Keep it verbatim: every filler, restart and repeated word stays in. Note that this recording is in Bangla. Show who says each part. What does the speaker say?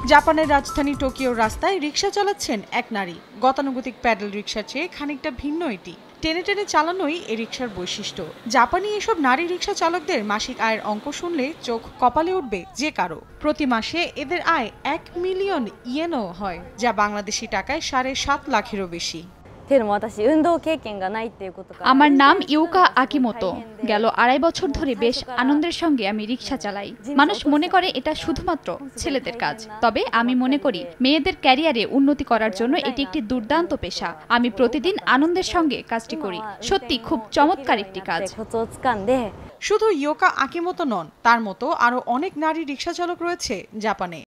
Speaker 1: জাপানের রাজধানী টোকিওর রাস্তায় রিকশা চালাচ্ছেন এক নারী। গতানুগতিক প্যাডেল রিকশার চেয়ে খানিকটা ভিন্ন এটি। টেনে টেনে চালানোই এই রিকশার বৈশিষ্ট্য। জাপানি এসব নারী রিকশা চালকদের মাসিক আয়ের অঙ্ক শুনলে চোখ কপালে উঠবে যে কারো। প্রতি মাসে এদের আয় এক মিলিয়ন ইয়েনও হয়, যা বাংলাদেশি টাকায় সাড়ে সাত লাখেরও বেশি।
Speaker 2: আমার নাম ইউকা আকিমোতো। গেল আড়াই বছর ধরে বেশ আনন্দের সঙ্গে আমি রিকশা চালাই। মানুষ মনে করে এটা শুধুমাত্র ছেলেদের কাজ, তবে আমি মনে করি মেয়েদের ক্যারিয়ারে উন্নতি করার জন্য এটি একটি দুর্দান্ত পেশা। আমি প্রতিদিন আনন্দের সঙ্গে কাজটি করি। সত্যি খুব চমৎকার একটি কাজ।
Speaker 1: শুধু ইয়োকা আকিমোতো নন, তার মতো আরো অনেক নারী রিকশা চালক রয়েছে জাপানে।